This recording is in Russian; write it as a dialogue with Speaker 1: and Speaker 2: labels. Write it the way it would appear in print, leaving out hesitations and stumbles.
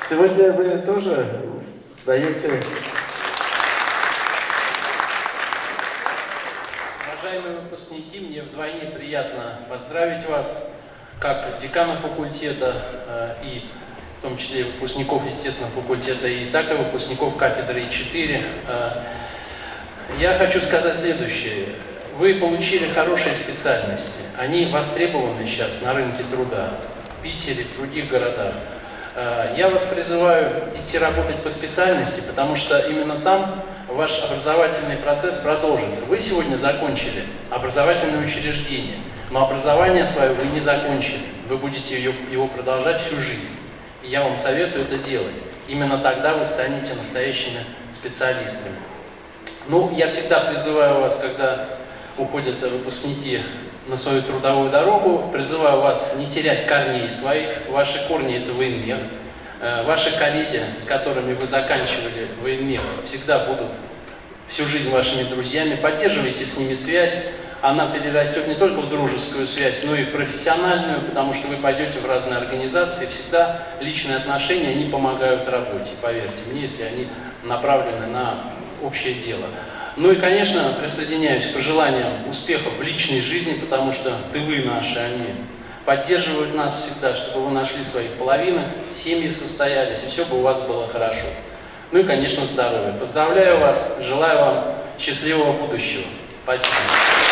Speaker 1: Сегодня вы тоже даете...
Speaker 2: Уважаемые выпускники, мне вдвойне приятно поздравить вас, как декана факультета и в том числе выпускников естественного факультета, и так и выпускников кафедры И4. Я хочу сказать следующее. Вы получили хорошие специальности. Они востребованы сейчас на рынке труда в Питере, в других городах. Я вас призываю идти работать по специальности, потому что именно там ваш образовательный процесс продолжится. Вы сегодня закончили образовательное учреждение, но образование свое вы не закончили. Вы будете его продолжать всю жизнь. И я вам советую это делать. Именно тогда вы станете настоящими специалистами. Ну, я всегда призываю вас, когда уходят выпускники на свою трудовую дорогу, призываю вас не терять корней своих. Ваши корни – это военмех. Ваши коллеги, с которыми вы заканчивали военмех, всегда будут всю жизнь вашими друзьями. Поддерживайте с ними связь. Она перерастет не только в дружескую связь, но и в профессиональную, потому что вы пойдете в разные организации. Всегда личные отношения, они помогают работе, поверьте мне, если они направлены на общее дело. Ну и, конечно, присоединяюсь к пожеланиям успехов в личной жизни, потому что тылы наши, они поддерживают нас всегда, чтобы вы нашли своих половинок, семьи состоялись, и все бы у вас было хорошо. Ну и, конечно, здоровья. Поздравляю вас, желаю вам счастливого будущего. Спасибо.